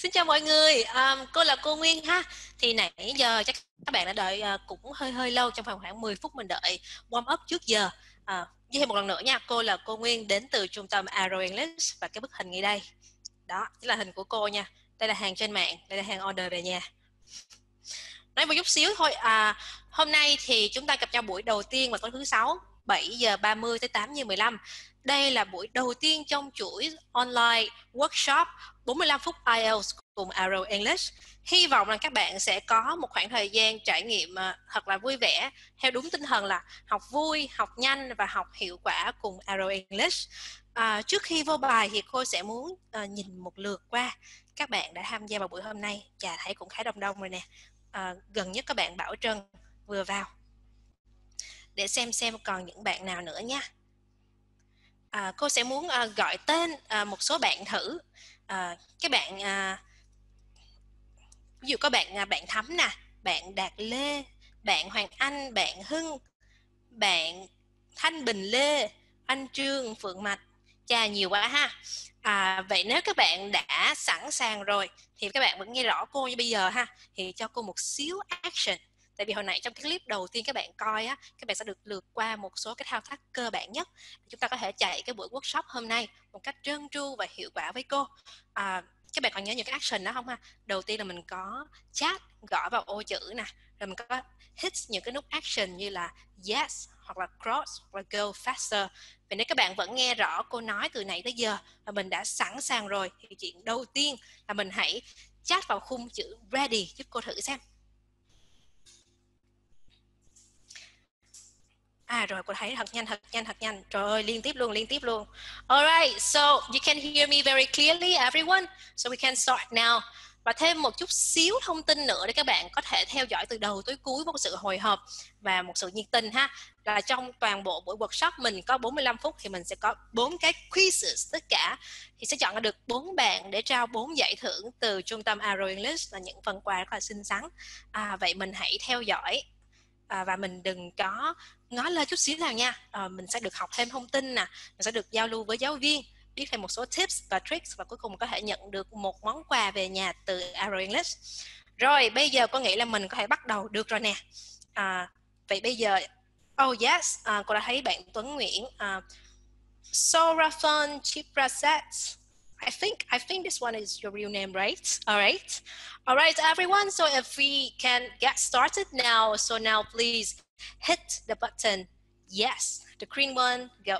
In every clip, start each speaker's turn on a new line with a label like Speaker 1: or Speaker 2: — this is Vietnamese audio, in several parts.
Speaker 1: Xin chào mọi người, cô là cô Nguyên ha. Thì nãy giờ chắc các bạn đã đợi cũng hơi lâu, trong khoảng 10 phút mình đợi warm up trước giờ. Với thêm một lần nữa nha, cô là cô Nguyên đến từ trung tâm Arrow English và cái bức hình ngay đây. Đó, chính là hình của cô nha. Đây là hàng trên mạng, đây là hàng order về nhà. Nói một chút xíu thôi, hôm nay thì chúng ta gặp nhau buổi đầu tiên vào tối thứ Sáu 7:30 tới 8:15. Đây là buổi đầu tiên trong chuỗi online workshop 45 phút IELTS cùng Arrow English. Hy vọng là các bạn sẽ có một khoảng thời gian trải nghiệm thật là vui vẻ, theo đúng tinh thần là học vui, học nhanh và học hiệu quả cùng Arrow English. Trước khi vô bài thì cô sẽ muốn nhìn một lượt qua các bạn đã tham gia vào buổi hôm nay. Chà, thấy cũng khá đông rồi nè. Gần nhất các bạn Bảo Trân vừa vào, để xem còn những bạn nào nữa nha. Cô sẽ muốn gọi tên một số bạn thử. Các bạn ví dụ có bạn Thắm nè, bạn Đạt Lê, bạn Hoàng Anh, bạn Hưng, bạn Thanh Bình Lê, anh Trương Phượng Mạch. Chà, nhiều quá ha. Vậy nếu các bạn đã sẵn sàng rồi thì các bạn vẫn nghe rõ cô như bây giờ ha, thì cho cô một xíu action. Tại vì hồi nãy trong cái clip đầu tiên các bạn coi á, các bạn sẽ được lượt qua một số cái thao tác cơ bản nhất để chúng ta có thể chạy cái buổi workshop hôm nay một cách trơn tru và hiệu quả với cô. Các bạn còn nhớ những cái action đó không ha? Đầu tiên là mình có chat, gõ vào ô chữ nè, rồi mình có hit những cái nút action như là yes hoặc là cross hoặc là go faster. Vậy nếu các bạn vẫn nghe rõ cô nói từ nãy tới giờ và mình đã sẵn sàng rồi thì chuyện đầu tiên là mình hãy chat vào khung chữ ready giúp cô thử xem. Rồi cô thấy thật nhanh. Trời ơi, liên tiếp luôn. Alright, so you can hear me very clearly everyone. So we can start now. Và thêm một chút xíu thông tin nữa để các bạn có thể theo dõi từ đầu tới cuối với một sự hồi hộp và một sự nhiệt tình ha. Là trong toàn bộ buổi workshop mình có 45 phút thì mình sẽ có 4 cái quizzes tất cả. Thì sẽ chọn ra được 4 bạn để trao 4 giải thưởng từ trung tâm Arrow English, là những phần quà rất là xinh xắn. Vậy mình hãy theo dõi và mình đừng có ngó lơ chút xíu nào nha. Mình sẽ được học thêm thông tin nè, mình sẽ được giao lưu với giáo viên, biết thêm một số tips và tricks, và cuối cùng có thể nhận được một món quà về nhà từ Arrow English. Rồi bây giờ cô nghĩ là mình có thể bắt đầu được rồi nè. Vậy bây giờ yes, cô đã thấy bạn Tuấn Nguyễn, Sorafon Chiprasat. I think this one is your real name, right? All right, everyone. So if we can get started now, so now please hit the button. Yes, the green one, go.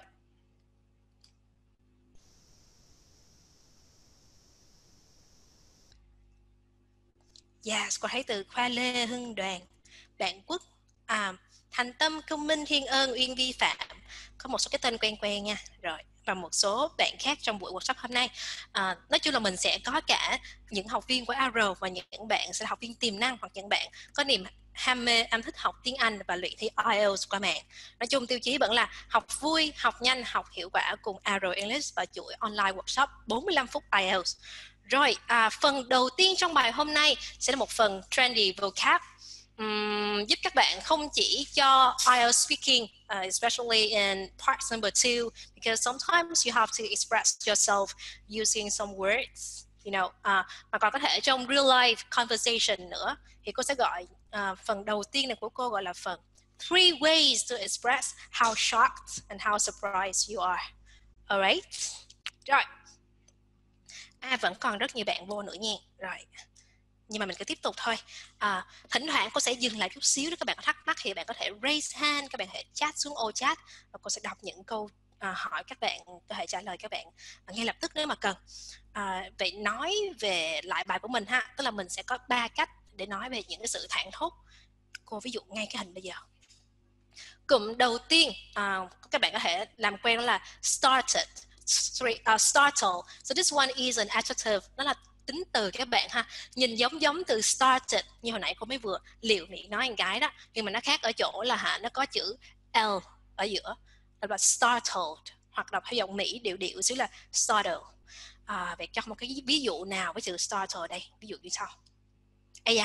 Speaker 1: Yes, cô thấy từ Khoa Lê, Hưng Đoàn, Bạn Quốc, Thành Tâm, Công Minh, Thiên Ơn, Uyên Vi Phạm. Có một số cái tên quen nha. Rồi, và một số bạn khác trong buổi workshop hôm nay. Nói chung là mình sẽ có cả những học viên của Arrow và những bạn sẽ là học viên tiềm năng, hoặc những bạn có niềm ham mê, thích học tiếng Anh và luyện thi IELTS qua mạng. Nói chung tiêu chí vẫn là học vui, học nhanh, học hiệu quả cùng Arrow English và chuỗi online workshop 45 phút IELTS. Rồi, phần đầu tiên trong bài hôm nay sẽ là một phần trendy vocab, giúp các bạn không chỉ cho IELTS speaking, especially in part number 2, because sometimes you have to express yourself using some words, you know, mà còn có thể trong real life conversation nữa. Thì cô sẽ gọi phần đầu tiên này của cô gọi là phần 3 ways to express how shocked and how surprised you are. Alright, rồi. Vẫn còn rất nhiều bạn vô nữa nha. Rồi, nhưng mà mình cứ tiếp tục thôi. Thỉnh thoảng cô sẽ dừng lại chút xíu để các bạn có thắc mắc thì bạn có thể raise hand, các bạn có thể chat xuống ô chat và cô sẽ đọc những câu hỏi các bạn, có thể trả lời các bạn ngay lập tức nếu mà cần. Vậy nói về lại bài của mình ha, tức là mình sẽ có 3 cách để nói về những cái sự thảng thốt. Cô ví dụ ngay cái hình bây giờ. Cụm đầu tiên các bạn có thể làm quen đó là started. Startle. So this one is an adjective. Nó là tính từ các bạn ha. Nhìn giống từ started như hồi nãy cô mới vừa liệu miệng nói một cái đó, nhưng mà nó khác ở chỗ là nó có chữ L ở giữa, là startled, hoặc đọc theo giọng Mỹ điệu xíu là startle. Vậy cho một cái ví dụ nào với chữ startle đây, ví dụ như sau.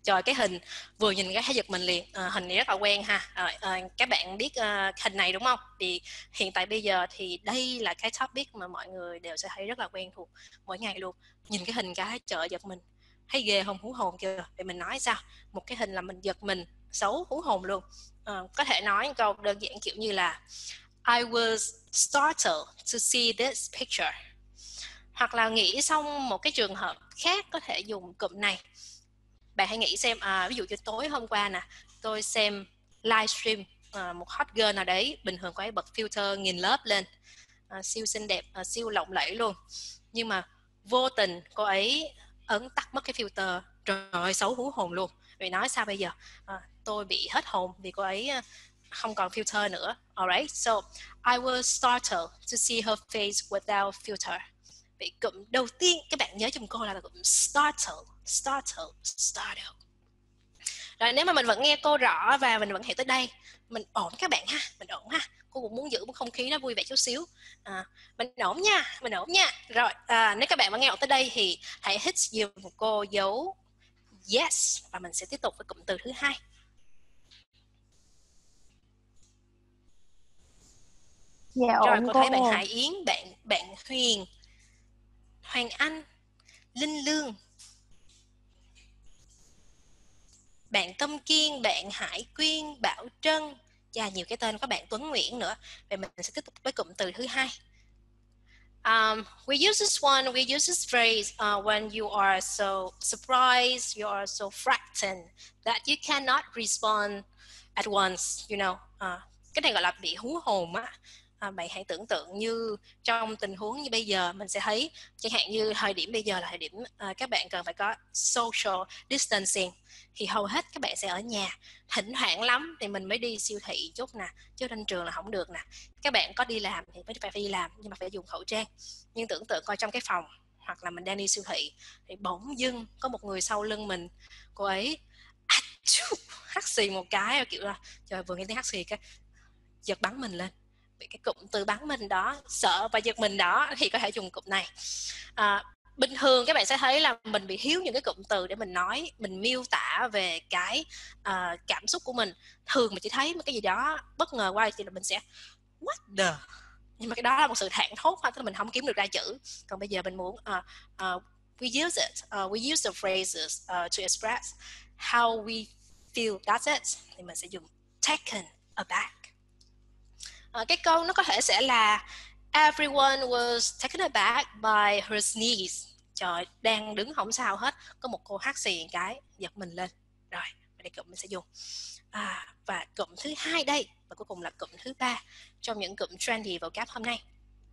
Speaker 1: Trời, cái hình vừa nhìn cái thấy giật mình liền. Hình này rất là quen ha. Các bạn biết hình này đúng không? Thì hiện tại bây giờ thì đây là cái topic mà mọi người đều sẽ thấy rất là quen thuộc mỗi ngày luôn. Nhìn cái hình cái trời giật mình, thấy ghê không, hú hồn chưa? Thì mình nói sao? Một cái hình là mình giật mình, xấu hú hồn luôn. Có thể nói câu đơn giản kiểu như là I was startled to see this picture. Hoặc là nghĩ xong một cái trường hợp khác có thể dùng cụm này. Bạn hãy nghĩ xem, ví dụ như tối hôm qua nè, tôi xem livestream một hot girl nào đấy, bình thường cô ấy bật filter nghìn lớp lên, siêu xinh đẹp, siêu lộng lẫy luôn, nhưng mà vô tình cô ấy ấn tắt mất cái filter, trời ơi xấu hú hồn luôn. Vậy nói sao bây giờ? Tôi bị hết hồn vì cô ấy không còn filter nữa. Alright, so I was startled to see her face without filter. Vậy cụm đầu tiên các bạn nhớ giùm cô là cụm startled. Rồi nếu mà mình vẫn nghe cô rõ và mình vẫn hiểu tới đây, mình ổn các bạn ha, mình ổn ha. Cô cũng muốn giữ một không khí nó vui vẻ chút xíu. Mình ổn nha. Rồi, nếu các bạn vẫn nghe ổn tới đây thì hãy hit giùm cô dấu yes và mình sẽ tiếp tục với cụm từ thứ hai.
Speaker 2: Dạ
Speaker 1: Rồi,
Speaker 2: ổn
Speaker 1: cô
Speaker 2: cô.
Speaker 1: thấy bạn Hải Yến, bạn Huyền, Hoàng Anh, Linh Lương, bạn Tâm Kiên, bạn Hải Quyên, Bảo Trân, và nhiều cái tên, có bạn Tuấn Nguyễn nữa. Vậy mình sẽ tiếp tục với cụm từ thứ hai. We use this phrase when you are so surprised, you are so frightened that you cannot respond at once, you know. Cái này gọi là bị hú hồn á. Bạn hãy tưởng tượng như trong tình huống như bây giờ mình sẽ thấy, chẳng hạn như thời điểm bây giờ là thời điểm các bạn cần phải có social distancing, thì hầu hết các bạn sẽ ở nhà, thỉnh thoảng lắm thì mình mới đi siêu thị chút nè, chứ trên trường là không được nè. Các bạn có đi làm thì mới phải đi làm nhưng mà phải dùng khẩu trang. Nhưng tưởng tượng coi trong cái phòng hoặc là mình đang đi siêu thị thì bỗng dưng có một người sau lưng mình, cô ấy hắt xì một cái, kiểu là trời, vừa nghe tiếng hắt xì cái giật bắn mình lên. Vì cái cụm từ bắn mình đó, sợ và giật mình đó, thì có thể dùng cụm này. Bình thường các bạn sẽ thấy là mình bị thiếu những cái cụm từ để mình nói, mình miêu tả về cái cảm xúc của mình. Thường mình chỉ thấy một cái gì đó bất ngờ qua thì là mình sẽ what the, nhưng mà cái đó là một sự thảng thốt thôi, tức là mình không kiếm được ra chữ. Còn bây giờ mình muốn we use the phrases to express how we feel, that's it, thì mình sẽ dùng taken aback. Cái câu nó có thể sẽ là everyone was taken aback by her sneeze. Trời, đang đứng không sao hết, có một cô hắt xì cái giật mình lên. Rồi, đây cụm mình sẽ dùng. Và cụm thứ hai đây, và cuối cùng là cụm thứ ba trong những cụm trendy vocab hôm nay.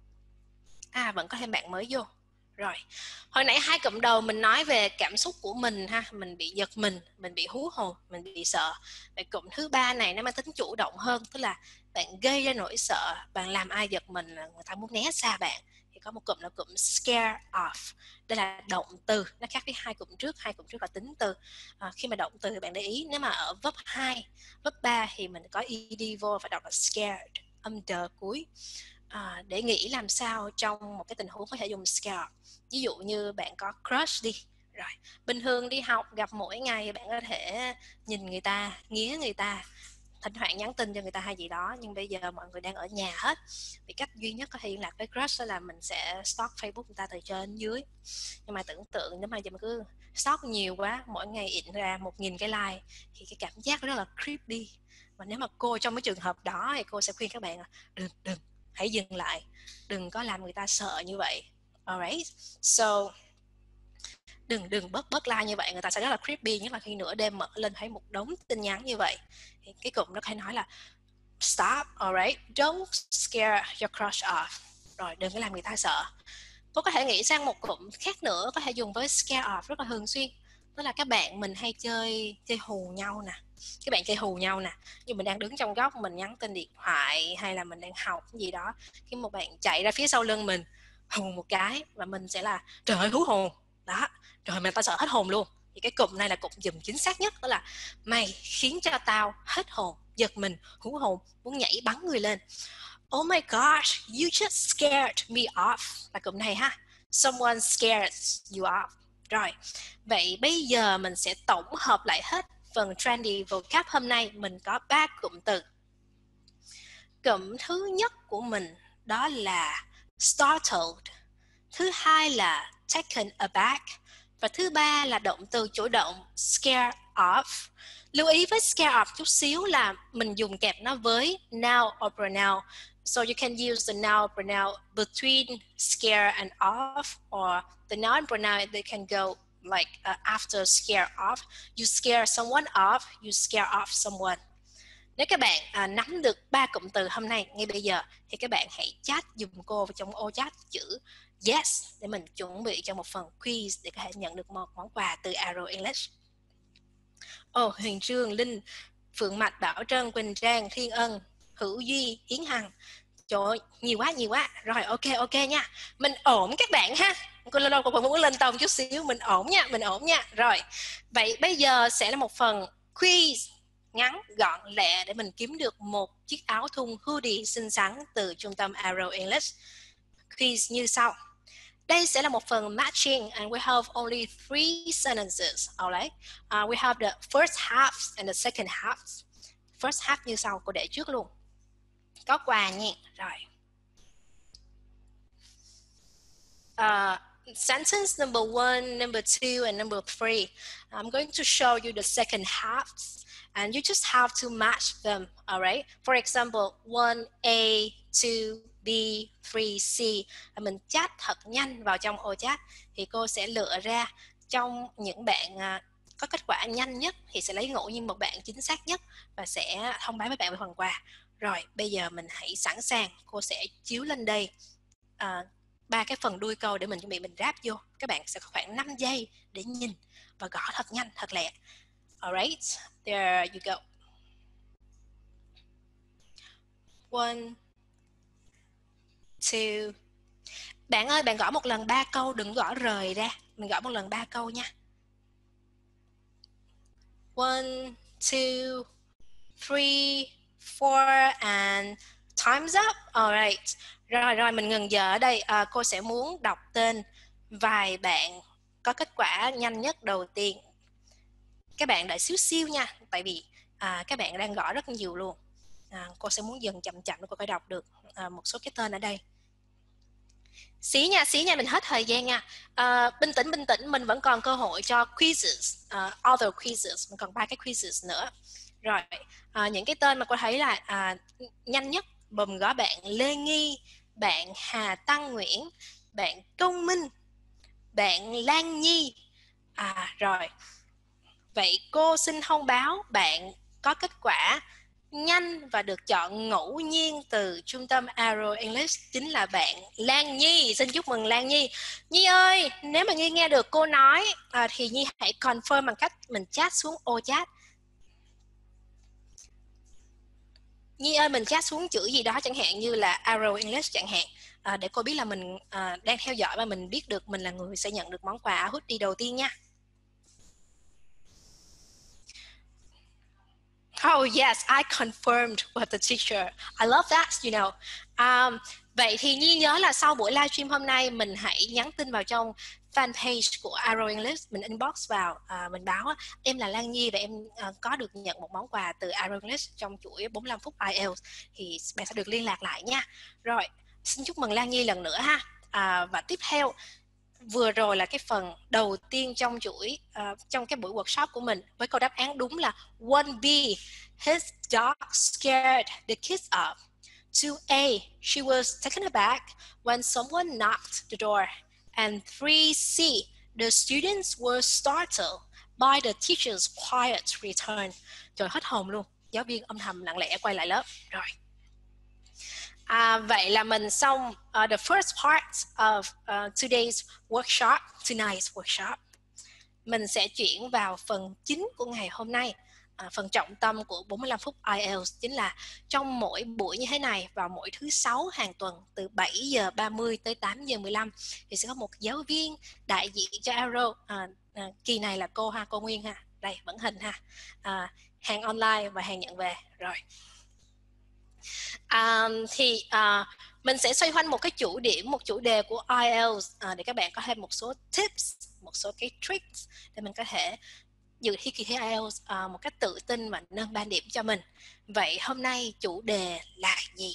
Speaker 1: Vẫn có thêm bạn mới vô. Rồi, hồi nãy hai cụm đầu mình nói về cảm xúc của mình ha, mình bị giật mình bị hú hồn, mình bị sợ. Vậy cụm thứ ba này nó mang tính chủ động hơn, tức là bạn gây ra nỗi sợ, bạn làm ai giật mình, người ta muốn né xa bạn. Thì có một cụm là cụm scare off. Đây là động từ, nó khác với hai cụm trước là tính từ. Khi mà động từ thì bạn để ý, nếu mà ở verb 2, verb 3 thì mình có ed vô và đọc là scared, âm đờ cuối. Để nghĩ làm sao trong một cái tình huống có thể dùng scare. Ví dụ như bạn có crush đi, rồi bình thường đi học gặp mỗi ngày, bạn có thể nhìn người ta, nghía người ta, thỉnh thoảng nhắn tin cho người ta hay gì đó, nhưng bây giờ mọi người đang ở nhà hết, thì cách duy nhất có thể liên lạc với crush đó là mình sẽ stalk Facebook người ta từ trên đến dưới. Nhưng mà tưởng tượng nếu mà giờ mình cứ stalk nhiều quá, mỗi ngày in ra 1000 cái like thì cái cảm giác rất là creepy. Và nếu mà cô trong cái trường hợp đó thì cô sẽ khuyên các bạn là đừng, hãy dừng lại, đừng có làm người ta sợ như vậy. Alright, so đừng bớt like như vậy, người ta sẽ rất là creepy, nhất là khi nửa đêm mở lên thấy một đống tin nhắn như vậy. Thì cái cụm nó hay nói là stop, alright, don't scare your crush off. Rồi đừng có làm người ta sợ. Cô có thể nghĩ sang một cụm khác nữa có thể dùng với scare off rất là thường xuyên, đó là các bạn mình hay chơi hù nhau nè. Các bạn chơi hù nhau nè, như mình đang đứng trong góc mình nhắn tin điện thoại, hay là mình đang học gì đó, khi một bạn chạy ra phía sau lưng mình hù một cái, và mình sẽ là trời ơi hú hồn đó, rồi mà ta sợ hết hồn luôn. Thì cái cụm này là cụm dùng chính xác nhất, đó là mày khiến cho tao hết hồn, giật mình, hú hồn, muốn nhảy bắn người lên. Oh my gosh, you just scared me off, là cụm này ha. Someone scares you off. Rồi, vậy bây giờ mình sẽ tổng hợp lại hết phần trendy vocab hôm nay. Mình có 3 cụm từ. Cụm thứ nhất của mình đó là startled, thứ hai là taken aback và thứ ba là động từ chủ động scare off. Lưu ý với scare off chút xíu là mình dùng kẹp nó với noun or pronoun. So you can use the noun pronoun between scare and off, or the noun pronoun they can go like after scare off. You scare someone off, you scare off someone. Nếu các bạn nắm được 3 cụm từ hôm nay ngay bây giờ thì các bạn hãy chat dùm cô vào trong ô chat chữ yes để mình chuẩn bị cho một phần quiz để có thể nhận được một món quà từ Arrow English. Huyền Trương, Linh, Phượng Mạch, Bảo Trân, Quỳnh Trang, Thiên Ân, Hữu Duy, Yến Hằng. Trời ơi, nhiều quá. Rồi, ok nha. Mình ổn các bạn ha. Cô lâu còn muốn lên tông chút xíu. Mình ổn nha. Rồi, vậy bây giờ sẽ là một phần quiz ngắn, gọn, lẹ để mình kiếm được một chiếc áo thun hoodie xinh xắn từ trung tâm Arrow English. Quiz như sau. Đây sẽ là một phần matching and we have only 3 sentences. Alright. We have the first half and the second half. First half như sau, cô để trước luôn. Có quà nha. Rồi. Sentence number 1, number 2, and number 3. I'm going to show you the second halves, and you just have to match them, all right? For example, 1A, 2B, 3C. Mình chat thật nhanh vào trong ô chat, thì cô sẽ lựa ra trong những bạn có kết quả nhanh nhất thì sẽ lấy ngẫu nhiên một bạn chính xác nhất và sẽ thông báo với bạn về phần quà. Rồi, bây giờ mình hãy sẵn sàng, cô sẽ chiếu lên đây 3 cái phần đuôi câu để mình chuẩn bị mình ráp vô. Các bạn sẽ có khoảng 5 giây để nhìn và gõ thật nhanh, thật lẹ. Alright, there you go. 1, 2. Bạn ơi, bạn gõ một lần 3 câu, đừng gõ rời ra. Mình gõ một lần 3 câu nha. 1, 2, 3, 4 and time's up. Alright. Rồi mình ngừng giờ ở đây. Cô sẽ muốn đọc tên vài bạn có kết quả nhanh nhất đầu tiên. Các bạn đợi xíu nha, tại vì các bạn đang gõ rất nhiều luôn. Cô sẽ muốn dần chậm để cô có đọc được một số cái tên ở đây. Xí nha, mình hết thời gian nha. Bình tĩnh, mình vẫn còn cơ hội cho quizzes, other quizzes, mình còn 3 cái quizzes nữa. Rồi, những cái tên mà cô thấy là nhanh nhất gồm có bạn Lê Nghi, bạn Hà Tăng Nguyễn, bạn Công Minh, bạn Lan Nhi. Rồi, vậy cô xin thông báo bạn có kết quả nhanh và được chọn ngẫu nhiên từ trung tâm Arrow English chính là bạn Lan Nhi. Xin chúc mừng Lan Nhi. Nhi ơi, nếu mà Nhi nghe được cô nói thì Nhi hãy confirm bằng cách mình chat xuống ô chat. Nhi ơi, mình chat xuống chữ gì đó chẳng hạn như là Arrow English chẳng hạn, để cô biết là mình đang theo dõi và mình biết được mình là người sẽ nhận được món quà hoodie đầu tiên nha. Oh yes, I confirmed with the teacher. I love that, you know. Vậy thì Nhi nhớ là sau buổi livestream hôm nay mình hãy nhắn tin vào trong fanpage của Arrow English, mình inbox vào, mình báo em là Lan Nhi và em có được nhận một món quà từ Arrow English trong chuỗi 45 phút IELTS thì bạn sẽ được liên lạc lại nha. Rồi, xin chúc mừng Lan Nhi lần nữa ha. Và tiếp theo, vừa rồi là cái phần đầu tiên trong chuỗi trong cái buổi workshop của mình với câu đáp án đúng là 1B, his dog scared the kids up. 2A, she was taken aback when someone knocked the door. And 3C, the students were startled by the teacher's quiet return. Trời, hết hồn luôn, giáo viên âm thầm lặng lẽ quay lại lớp. Rồi. Vậy là mình xong the first part of tonight's workshop. Mình sẽ chuyển vào phần chính của ngày hôm nay. Phần trọng tâm của 45 phút IELTS chính là trong mỗi buổi như thế này vào mỗi thứ 6 hàng tuần từ 7 giờ 30 tới 8 giờ 15 thì sẽ có một giáo viên đại diện cho Arrow. Kỳ này là cô Nguyên ha. Đây vẫn hình ha. Hàng online và hàng nhận về. Rồi. Mình sẽ xoay quanh một cái chủ điểm, một chủ đề của IELTS để các bạn có thêm một số tips, một số cái tricks để mình có thể dự thi kỳ thi IELTS một cách tự tin và nâng ban điểm cho mình. Vậy hôm nay chủ đề là gì?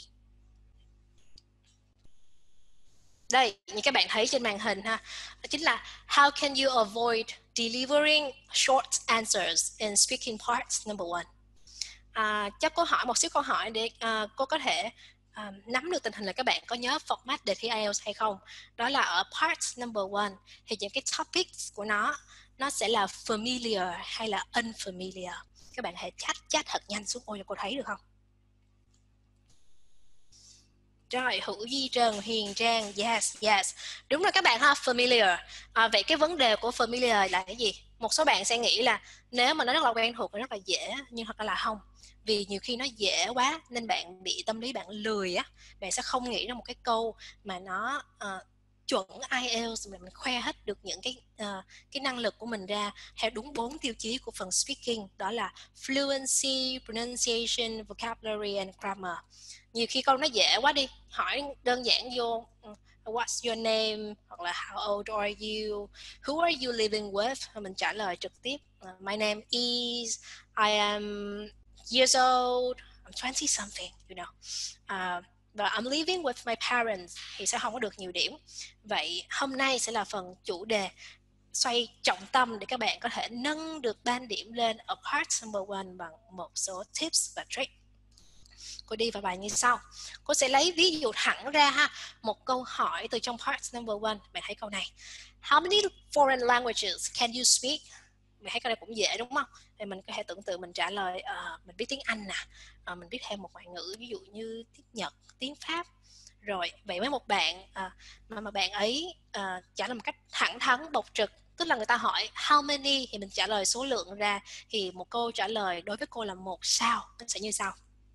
Speaker 1: Đây, như các bạn thấy trên màn hình ha, đó chính là How can you avoid delivering short answers in speaking parts number one? Cho câu hỏi một số câu hỏi để cô có thể nắm được tình hình là các bạn có nhớ format đề thi IELTS hay không. Đó là ở part number one thì những cái topics của nó sẽ là familiar hay là unfamiliar. Các bạn hãy chat thật nhanh xuống ô cho cô thấy được không? Rồi, Hữu Di Trần, Hiền Trang, yes. Đúng rồi các bạn ha, familiar. Vậy cái vấn đề của familiar là cái gì? Một số bạn sẽ nghĩ là nếu mà nó rất là quen thuộc, nó rất là dễ, nhưng thật ra là không. Vì nhiều khi nó dễ quá nên bạn bị tâm lý bạn lười á, bạn sẽ không nghĩ ra một cái câu mà nó chuẩn IELTS mà mình khoe hết được những cái năng lực của mình ra theo đúng 4 tiêu chí của phần speaking, đó là fluency, pronunciation, vocabulary and grammar. Nhiều khi câu nó dễ quá đi, hỏi đơn giản vô what's your name hoặc là how old are you, who are you living with, mình trả lời trực tiếp my name is, I am years old, I'm 20 something, you know. Và I'm living with my parents thì sẽ không có được nhiều điểm. Vậy hôm nay sẽ là phần chủ đề xoay trọng tâm để các bạn có thể nâng được ban điểm lên ở part number one bằng một số tips và tricks. Cô đi vào bài như sau. Cô sẽ lấy ví dụ thẳng ra ha, một câu hỏi từ trong part number one. Bạn thấy câu này. How many foreign languages can you speak? Bạn thấy câu này cũng dễ đúng không? Thì mình có thể tưởng tượng mình trả lời mình biết tiếng Anh nè, mình biết thêm một ngoại ngữ ví dụ như tiếng Nhật, tiếng Pháp. Rồi, vậy với một bạn mà bạn ấy trả lời một cách thẳng thắn, bộc trực, tức là người ta hỏi how many thì mình trả lời số lượng ra, thì một câu trả lời đối với cô là 1 sao, nó sẽ như sau.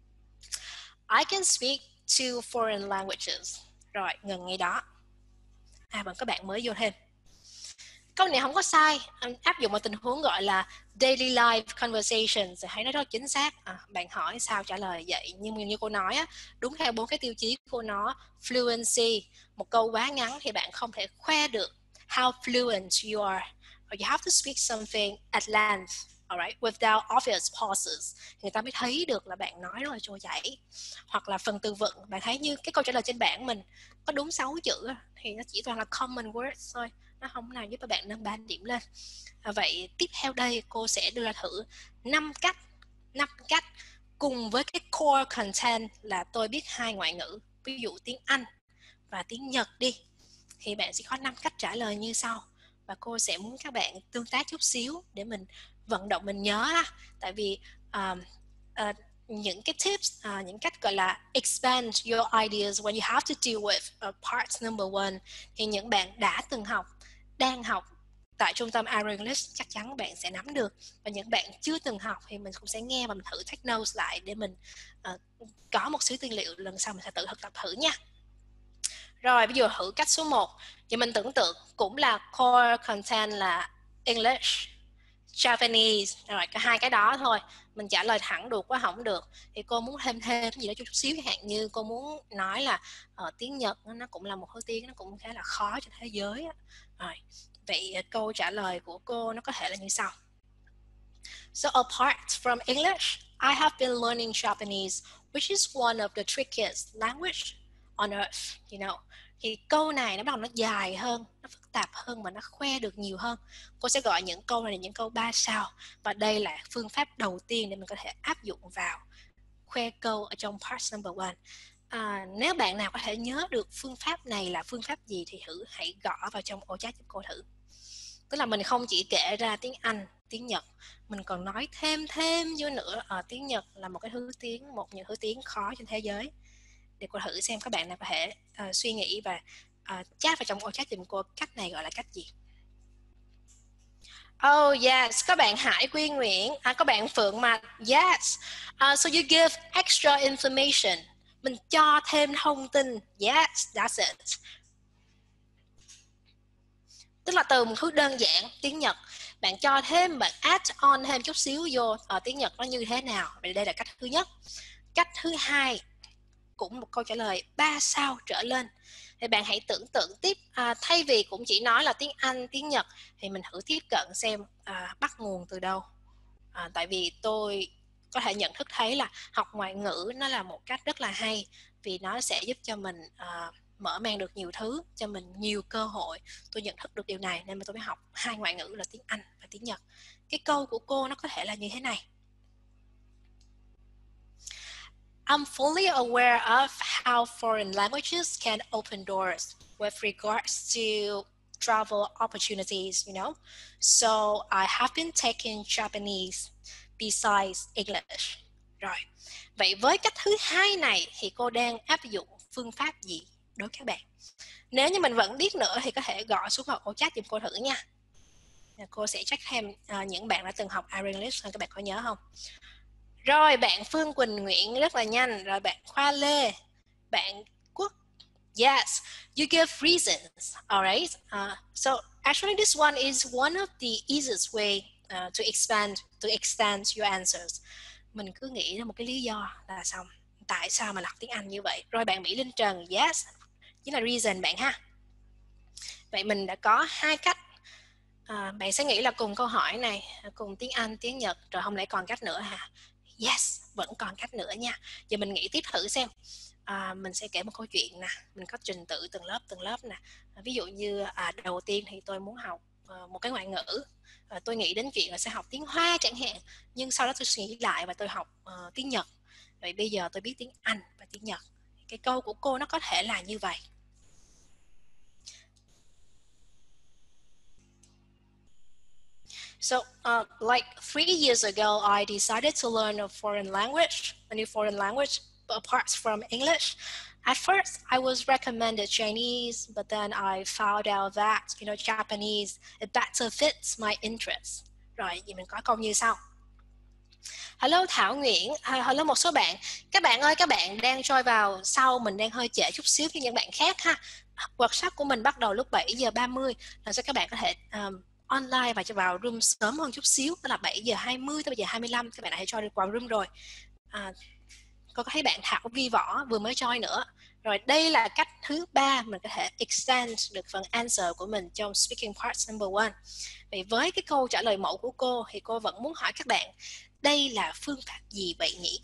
Speaker 1: I can speak 2 foreign languages. Rồi, ngừng ngay đó. Vẫn có bạn mới vô thêm. Câu này không có sai, áp dụng vào tình huống gọi là daily life conversations, thấy nó rất chính xác. Bạn hỏi sao trả lời vậy, nhưng như cô nói á, đúng theo 4 cái tiêu chí của nó. Fluency, một câu quá ngắn thì bạn không thể khoe được how fluent you are, or you have to speak something at length, alright, without obvious pauses, người ta mới thấy được là bạn nói rất là trôi chảy. Hoặc là phần từ vựng, bạn thấy như cái câu trả lời trên bảng mình có đúng 6 chữ thì nó chỉ toàn là common words thôi, nó không nào giúp các bạn nâng ban điểm lên. Vậy tiếp theo đây cô sẽ đưa ra thử 5 cách cùng với cái core content là tôi biết 2 ngoại ngữ, ví dụ tiếng Anh và tiếng Nhật đi, thì bạn sẽ có 5 cách trả lời như sau. Và cô sẽ muốn các bạn tương tác chút xíu để mình vận động mình nhớ ha. Tại vì những cái tips, những cách gọi là expand your ideas when you have to deal with part number one, thì những bạn đã từng học, đang học tại trung tâm Arrow English chắc chắn bạn sẽ nắm được. Và những bạn chưa từng học thì mình cũng sẽ nghe và mình thử take notes lại để mình có một số tư liệu lần sau mình sẽ tự thực tập thử nha. Rồi bây giờ thử cách số 1. Thì mình tưởng tượng cũng là core content là English, Japanese, rồi cả hai cái đó thôi. Mình trả lời thẳng được quá không được. Thì cô muốn thêm gì đó chút xíu, chẳng hạn như cô muốn nói là tiếng Nhật nó cũng là một thứ tiếng nó cũng khá là khó trên thế giới. Rồi, vậy câu trả lời của cô nó có thể là như sau. So apart from English, I have been learning Japanese, which is one of the trickiest language on earth, you know. Thì câu này nó bắt đầu nó dài hơn, nó phức tạp hơn mà nó khoe được nhiều hơn. Cô sẽ gọi những câu này là những câu 3 sao. Và đây là phương pháp đầu tiên để mình có thể áp dụng vào khoe câu ở trong part number one. Nếu bạn nào có thể nhớ được phương pháp này là phương pháp gì thì hãy gõ vào trong ô chat giúp cô thử. Tức là mình không chỉ kể ra tiếng Anh, tiếng Nhật, mình còn nói thêm vô nữa. Tiếng Nhật là một những thứ tiếng khó trên thế giới. Để cô thử xem các bạn nào có thể suy nghĩ và chat vào trong ô chat giùm cô cách này gọi là cách gì. Oh yes, các bạn Hải Quy Nguyễn, các bạn Phượng Mạch, yes. So you give extra information. Mình cho thêm thông tin. Yes, that's it. Tức là từ một thứ đơn giản tiếng Nhật, bạn cho thêm, bạn add on thêm chút xíu vô tiếng Nhật nó như thế nào. Đây là cách thứ nhất. Cách thứ hai, cũng một câu trả lời 3 sao trở lên. Thì bạn hãy tưởng tượng tiếp, thay vì cũng chỉ nói là tiếng Anh, tiếng Nhật, thì mình thử tiếp cận xem bắt nguồn từ đâu. Tại vì tôi có thể nhận thức thấy là học ngoại ngữ nó là một cách rất là hay, vì nó sẽ giúp cho mình mở mang được nhiều thứ, cho mình nhiều cơ hội. Tôi nhận thức được điều này nên mà tôi mới học 2 ngoại ngữ là tiếng Anh và tiếng Nhật. Cái câu của cô nó có thể là như thế này: I'm fully aware of how foreign languages can open doors with regards to travel opportunities, you know. So I have been taking Japanese besides English. Rồi, vậy với cách thứ hai này thì cô đang áp dụng phương pháp gì đối với các bạn? Nếu như mình vẫn biết nữa thì có thể gõ xuống vào ô chat giùm cô thử nha. Cô sẽ check thêm những bạn đã từng học Irenglish, các bạn có nhớ không? Rồi, bạn Phương Quỳnh Nguyễn rất là nhanh. Rồi bạn Khoa Lê, bạn Quốc. Yes, you give reasons. All right. So actually, this one is one of the easiest way to extend your answers. Mình cứ nghĩ ra một cái lý do là xong. Tại sao mà học tiếng Anh như vậy? Rồi bạn Mỹ Linh Trần, yes, chính là reason bạn ha. Vậy mình đã có hai cách. Bạn sẽ nghĩ là cùng câu hỏi này, cùng tiếng Anh, tiếng Nhật, rồi không lẽ còn cách nữa hả? Yes, vẫn còn cách nữa nha. Giờ mình nghĩ tiếp thử xem. Mình sẽ kể một câu chuyện nè. Mình có trình tự từng lớp nè. Ví dụ như đầu tiên thì tôi muốn học một cái ngoại ngữ. Tôi nghĩ đến chuyện là sẽ học tiếng Hoa chẳng hạn. Nhưng sau đó tôi suy nghĩ lại và tôi học tiếng Nhật. Vậy bây giờ tôi biết tiếng Anh và tiếng Nhật. Cái câu của cô nó có thể là như vậy. So, like 3 years ago, I decided to learn a new foreign language, apart from English. At first, I was recommended Chinese, but then I found out that, Japanese, it better fits my interests. Rồi, vậy mình có câu như sau. Hello Thảo Nguyễn, hello một số bạn. Các bạn ơi, các bạn đang join vào sau, mình đang hơi trễ chút xíu với những bạn khác ha. Workshop của mình bắt đầu lúc 7:30, làm sao các bạn có thể online và cho vào room sớm hơn chút xíu, đó là 7:20 tới 7:25 các bạn đã join được vào room rồi. Cô có thấy bạn Thảo Vi Võ vừa mới join nữa. Rồi đây là cách thứ 3 mình có thể extend được phần answer của mình trong speaking part number 1. Vậy với cái câu trả lời mẫu của cô thì cô vẫn muốn hỏi các bạn, đây là phương pháp gì vậy nhỉ?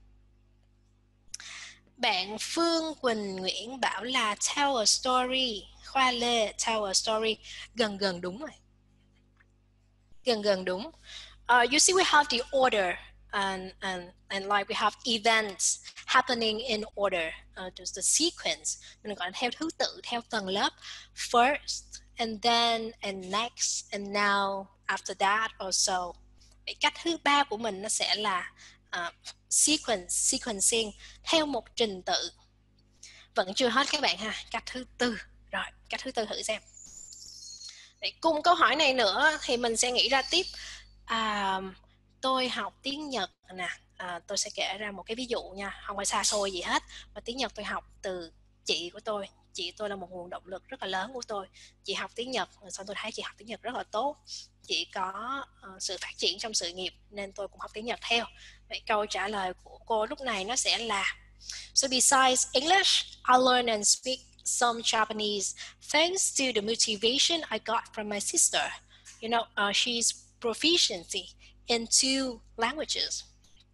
Speaker 1: Bạn Phương Quỳnh Nguyễn bảo là tell a story. Khoa Lê, tell a story. Gần đúng rồi. Gần đúng. You see, we have the order, and like we have events happening in order, just the sequence. Mình gọi là theo thứ tự, theo tầng lớp. First, and then, and next, and now, after that, or so. Vậy cách thứ 3 của mình nó sẽ là sequencing, theo một trình tự. Vẫn chưa hết các bạn ha. Cách thứ 4. Rồi, cách thứ 4 thử xem. Vậy cùng câu hỏi này nữa thì mình sẽ nghĩ ra tiếp. Tôi học tiếng Nhật nè. Tôi sẽ kể ra một cái ví dụ nha, không phải xa xôi gì hết. Và tiếng Nhật tôi học từ chị của tôi. Chị tôi là một nguồn động lực rất là lớn của tôi. Chị học tiếng Nhật, xong tôi thấy chị học tiếng Nhật rất là tốt. Chị có sự phát triển trong sự nghiệp nên tôi cũng học tiếng Nhật theo. Vậy câu trả lời của cô lúc này nó sẽ là: So besides English, I learn and speak some Japanese thanks to the motivation I got from my sister. She's proficiency in 2 languages.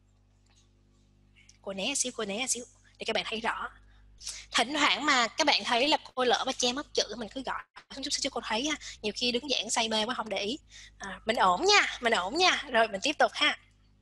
Speaker 1: Cô né xíu để các bạn thấy rõ. Thỉnh thoảng mà các bạn thấy là cô lỡ mà che mất chữ, mình cứ gọi chút xíu cho cô thấy ha. Nhiều khi đứng giảng say mê quá không để ý. Mình ổn nha. Rồi mình tiếp tục ha.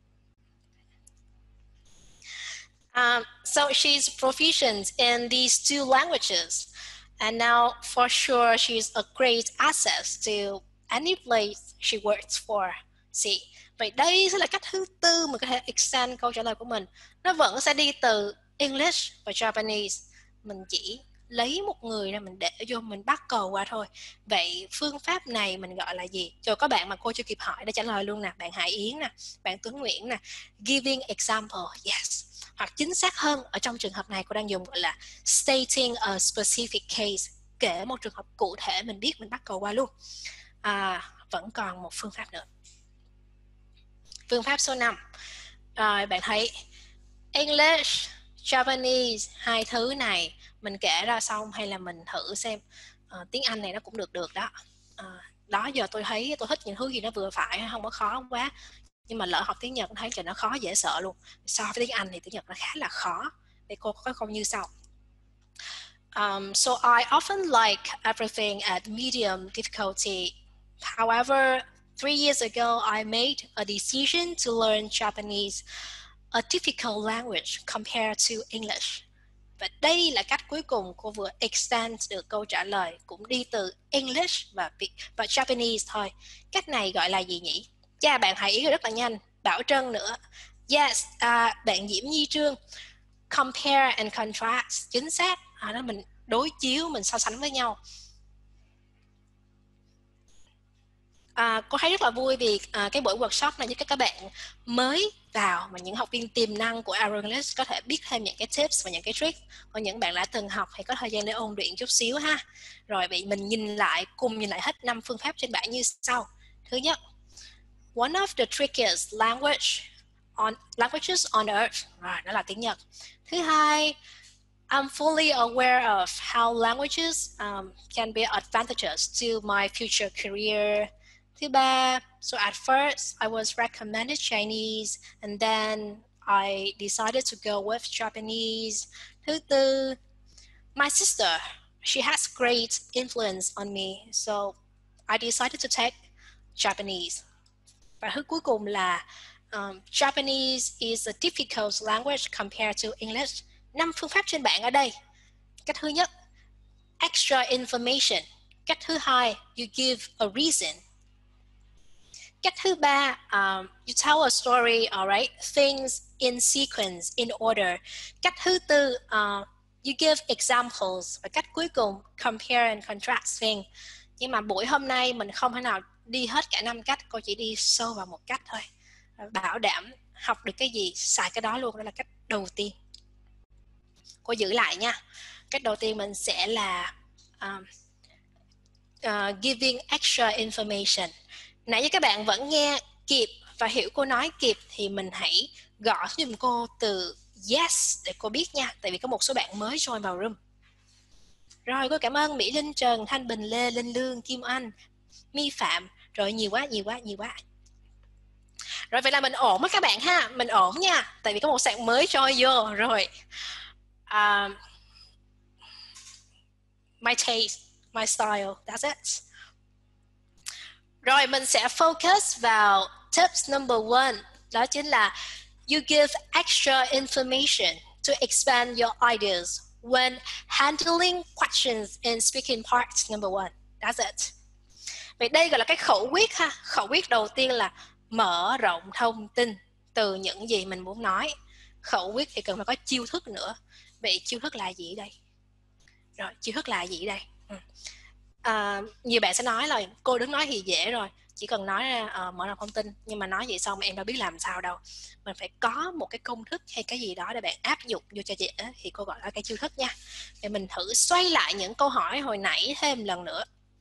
Speaker 1: So she's proficient in these 2 languages, and now for sure she's a great asset to any place she works for. See, vậy đây sẽ là cách thứ 4 mình có thể extend câu trả lời của mình. Nó vẫn sẽ đi từ English và Japanese. Mình chỉ lấy một người ra mình để vô, mình bắt cầu qua thôi. Vậy phương pháp này mình gọi là gì? Cho các bạn mà cô chưa kịp hỏi để trả lời luôn nè. Bạn Hải Yến nè, bạn Tuấn Nguyễn nè. Giving example, yes. Hoặc chính xác hơn, ở trong trường hợp này cô đang dùng gọi là stating a specific case, kể một trường hợp cụ thể mình biết, mình bắt cầu qua luôn. Vẫn còn một phương pháp nữa. Phương pháp số 5. Bạn thấy English, Japanese, hai thứ này mình kể ra xong hay là mình thử xem. Tiếng Anh này nó cũng được đó. Đó giờ tôi thấy tôi thích những thứ gì nó vừa phải, không có khó quá. Nhưng mà lỡ học tiếng Nhật thấy là nó khó dễ sợ luôn. So với tiếng Anh thì tiếng Nhật nó khá là khó. Để cô có câu như sau. So I often like everything at medium difficulty. However, 3 years ago, I made a decision to learn Japanese, a difficult language compared to English. Và đây là cách cuối cùng cô vừa extend được câu trả lời, cũng đi từ English và Japanese thôi. Cách này gọi là gì nhỉ? Bạn hãy ý rất là nhanh. Bảo Trân nữa. Yes, bạn Diễm Nhi Trương. Compare and contrast, chính xác. Đó mình đối chiếu, mình so sánh với nhau. Cô thấy rất là vui vì cái buổi workshop này giúp các bạn mới vào mà những học viên tiềm năng của Arrow English có thể biết thêm những cái tips và những cái trick. Còn những bạn đã từng học thì có thời gian để ôn luyện chút xíu ha. Rồi vậy mình cùng nhìn lại hết 5 phương pháp trên bảng như sau. Thứ nhất, one of the trickiest languages on earth. Rồi, đó là tiếng Nhật. Thứ hai, I'm fully aware of how languages can be advantageous to my future career. Thứ ba, so at first I was recommended Chinese and then I decided to go with Japanese. Thứ tư, my sister, she has great influence on me, so I decided to take Japanese. Và thứ cuối cùng là Japanese is a difficult language compared to English. 5 phương pháp trên bảng ở đây. Cách thứ nhất, extra information. Cách thứ hai, you give a reason. Cách thứ ba, you tell a story, alright, things in sequence, in order. Cách thứ tư, you give examples. Và cách cuối cùng, compare and contrast things. Nhưng mà buổi hôm nay mình không thể nào đi hết cả 5 cách, cô chỉ đi sâu vào một cách thôi. Bảo đảm học được cái gì, xài cái đó luôn. Đó là cách đầu tiên. Cô giữ lại nha. Cách đầu tiên mình sẽ là giving extra information. Nãy giờ các bạn vẫn nghe kịp và hiểu cô nói kịp thì mình hãy gõ giùm cô từ yes để cô biết nha. Tại vì có một số bạn mới join vào room. Rồi, cô cảm ơn Mỹ Linh, Trần, Thanh Bình, Lê, Linh Lương, Kim Anh, My Phạm. Rồi, nhiều quá. Rồi, vậy là mình ổn á các bạn ha. Mình ổn nha. Tại vì có một bạn mới join vô. Rồi. My taste, my style, that's it. Rồi, mình sẽ focus vào tips number 1. Đó chính là you give extra information to expand your ideas when handling questions in speaking part number 1. That's it. Vậy đây gọi là cái khẩu quyết ha. Khẩu quyết đầu tiên là mở rộng thông tin từ những gì mình muốn nói. Khẩu quyết thì cần phải có chiêu thức nữa. Vậy chiêu thức là gì đây? Rồi, chiêu thức là gì đây? Nhiều bạn sẽ nói là cô đứng nói thì dễ rồi, chỉ cần nói ra mở rộng thông tin, nhưng mà nói vậy xong em đâu biết làm sao đâu. Mình phải có một cái công thức hay cái gì đó để bạn áp dụng vô cho dễ, thì cô gọi là cái chiêu thức nha. Để mình thử xoay lại những câu hỏi hồi nãy thêm lần nữa.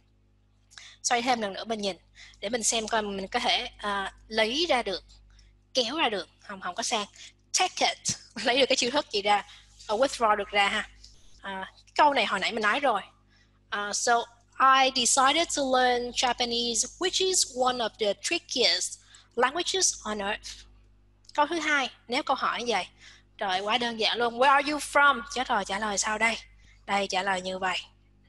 Speaker 1: Mình nhìn để mình xem coi mình có thể lấy ra được, kéo ra được, không có sang take it, lấy được cái chiêu thức gì ra, withdraw được ra ha. Câu này hồi nãy mình nói rồi. So I decided to learn Japanese, which is one of the trickiest languages on earth. Câu thứ hai, nếu câu hỏi như vậy, trời quá đơn giản luôn. Where are you from? Chết rồi, trả lời sau đây. Đây, trả lời như vậy.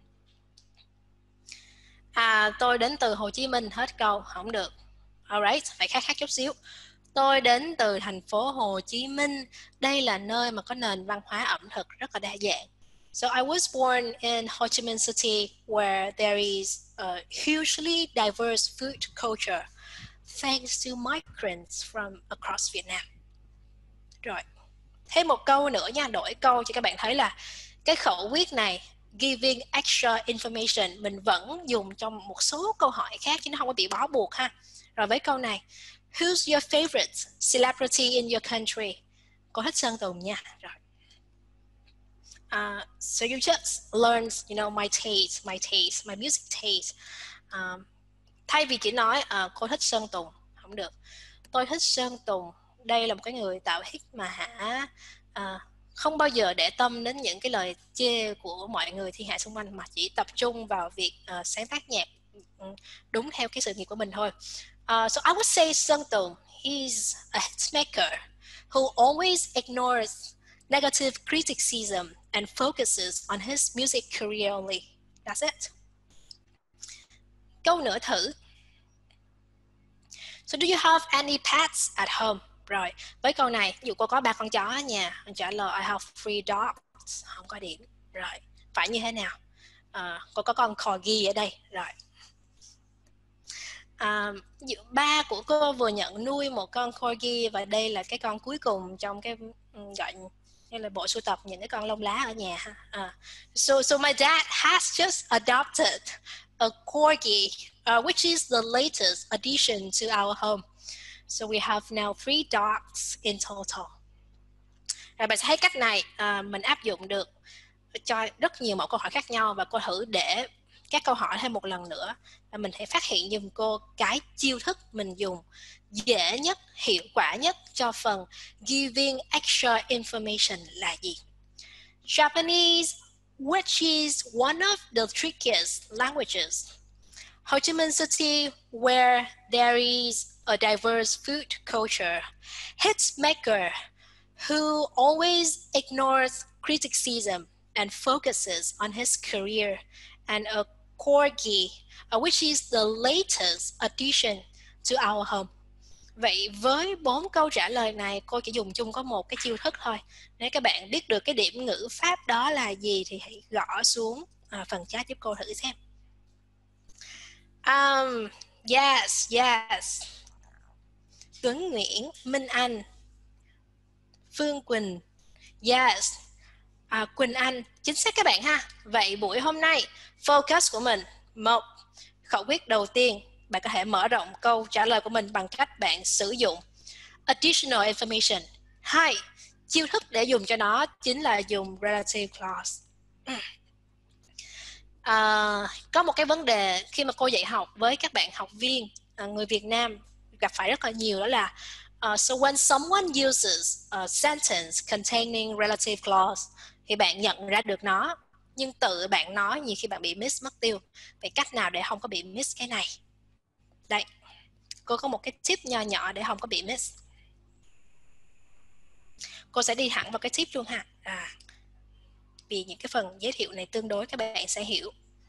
Speaker 1: Tôi đến từ Hồ Chí Minh, hết câu, không được. Alright, phải khác chút xíu. Tôi đến từ thành phố Hồ Chí Minh. Đây là nơi mà có nền văn hóa ẩm thực rất là đa dạng. So I was born in Ho Chi Minh City, where there is a hugely diverse food culture, thanks to migrants from across Vietnam. Rồi, thêm một câu nữa nha, đổi câu cho các bạn thấy là cái khẩu quyết này, giving extra information, mình vẫn dùng trong một số câu hỏi khác chứ nó không có bị bó buộc ha. Rồi với câu này, who's your favorite celebrity in your country? Cô thích Sơn Tùng nha. Rồi. So you just learn, my taste, my music taste. Thay vì chỉ nói cô thích Sơn Tùng, không được. Tôi thích Sơn Tùng. Đây là một cái người tạo hit mà không bao giờ để tâm đến những cái lời chê của mọi người thiên hạ xung quanh, mà chỉ tập trung vào việc sáng tác nhạc đúng theo cái sự nghiệp của mình thôi. So I would say Sơn Tùng, he's a hitmaker who always ignores negative criticism and focuses on his music career only. That's it. Câu nữa thử. So do you have any pets at home? Rồi, với câu này, ví dụ cô có 3 con chó ở nhà, mình trả lời I have 3 dogs, không có điểm. Rồi, phải như thế nào? Cô có con corgi ở đây. Rồi. Ba của cô vừa nhận nuôi một con corgi, và đây là cái con cuối cùng trong cái gọi như là bộ sưu tập những cái con lông lá ở nhà. So my dad has just adopted a corgi, which is the latest addition to our home. So we have now 3 dogs in total. Rồi bạn sẽ thấy cách này mình áp dụng được cho rất nhiều mẫu câu hỏi khác nhau, và cô thử để các câu hỏi thêm một lần nữa, và mình hãy phát hiện giùm cô cái chiêu thức mình dùng dễ nhất, hiệu quả nhất cho phần giving extra information là gì. Japanese, which is one of the trickiest languages. Ho Chi Minh City, where there is a diverse food culture. Hitmaker, who always ignores criticism and focuses on his career. And a corgi, which is the latest addition to our home. Vậy với 4 câu trả lời này, cô chỉ dùng chung có một cái chiêu thức thôi. Nếu các bạn biết được cái điểm ngữ pháp đó là gì thì hãy gõ xuống phần chat giúp cô thử xem. Yes. Tuấn Nguyễn, Minh Anh, Phương Quỳnh, yes. Quỳnh Anh, chính xác các bạn ha. Vậy buổi hôm nay focus của mình, một, khẩu quyết đầu tiên, bạn có thể mở rộng câu trả lời của mình bằng cách bạn sử dụng additional information. 2, chiêu thức để dùng cho nó chính là dùng relative clause. Có một cái vấn đề khi mà cô dạy học với các bạn học viên người Việt Nam gặp phải rất là nhiều, đó là so when someone uses a sentence containing relative clause thì bạn nhận ra được nó, nhưng tự bạn nói nhiều khi bạn bị miss mất tiêu. Vậy cách nào để không có bị miss cái này? Đây, cô có một cái tip nho nhỏ để không có bị miss. Cô sẽ đi thẳng vào cái tip luôn ha. Vì những cái phần giới thiệu này tương đối các bạn sẽ hiểu.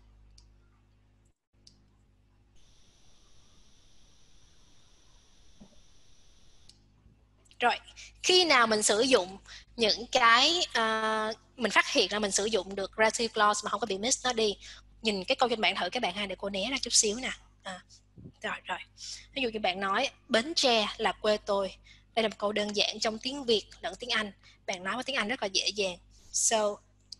Speaker 1: Rồi, khi nào mình sử dụng những cái mình phát hiện ra mình sử dụng được relative clause mà không có bị miss nó đi. Nhìn cái câu trên bảng thử các bạn ha, để cô né ra chút xíu nè. Rồi. Ví dụ như bạn nói Bến Tre là quê tôi. Đây là một câu đơn giản trong tiếng Việt lẫn tiếng Anh. Bạn nói với tiếng Anh rất là dễ dàng. So,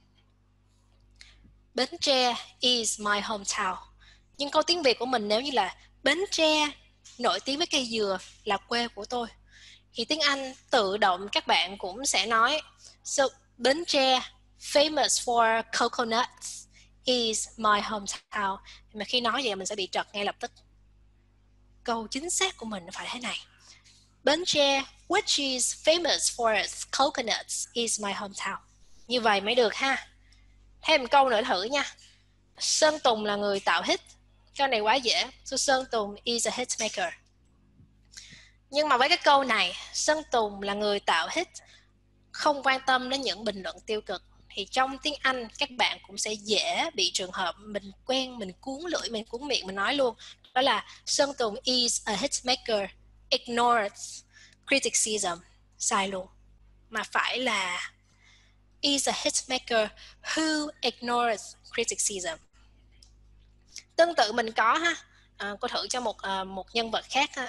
Speaker 1: Bến Tre is my hometown. Nhưng câu tiếng Việt của mình nếu như là Bến Tre nổi tiếng với cây dừa là quê của tôi, thì tiếng Anh tự động các bạn cũng sẽ nói so Bến Tre famous for coconuts is my hometown. Mà khi nói vậy mình sẽ bị trật ngay lập tức. Câu chính xác của mình phải thế này: Bến Tre which is famous for its coconuts is my hometown. Như vậy mới được ha. Thêm câu nữa thử nha. Sơn Tùng là người tạo hit. Câu này quá dễ. So Sơn Tùng is a hitmaker. Nhưng mà với cái câu này, Sơn Tùng là người tạo hit, không quan tâm đến những bình luận tiêu cực, thì trong tiếng Anh các bạn cũng sẽ dễ bị trường hợp mình quen, mình cuốn lưỡi, mình cuốn miệng, mình nói luôn. Đó là Sơn Tùng is a hitmaker, ignores criticism. Sai luôn. Mà phải là is a hitmaker who ignores criticism. Tương tự mình có ha. Cô thử cho một nhân vật khác ha.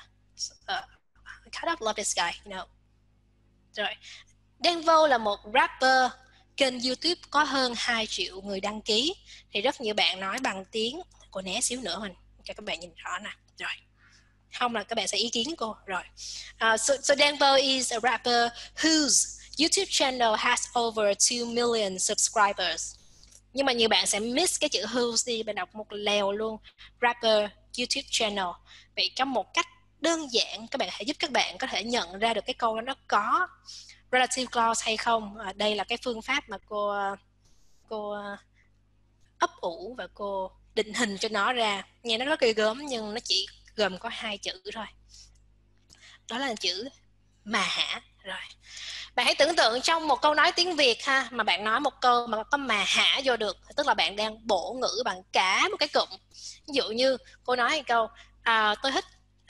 Speaker 1: I kind of love this guy, you know. Rồi, Đen Vâu là một rapper, kênh YouTube có hơn 2 triệu người đăng ký. Thì rất nhiều bạn nói bằng tiếng, cô né xíu nữa mình cho các bạn nhìn rõ nè. Rồi, không là các bạn sẽ ý kiến cô. Rồi, so Đen Vâu is a rapper whose YouTube channel has over 2 million subscribers. Nhưng mà nhiều bạn sẽ miss cái chữ whose đi, bạn đọc một lèo luôn. Rapper YouTube channel. Vậy trong một cách đơn giản các bạn hãy giúp các bạn có thể nhận ra được cái câu đó nó có relative clause hay không. Đây là cái phương pháp mà cô ấp ủ và cô định hình cho nó ra. Nghe nó rất ghê gớm nhưng nó chỉ gồm có 2 chữ thôi. Đó là chữ mà hả. Rồi. Bạn hãy tưởng tượng trong một câu nói tiếng Việt ha, mà bạn nói một câu mà có mà hả vô được, tức là bạn đang bổ ngữ bằng cả một cái cụm. Ví dụ như cô nói một câu tôi thích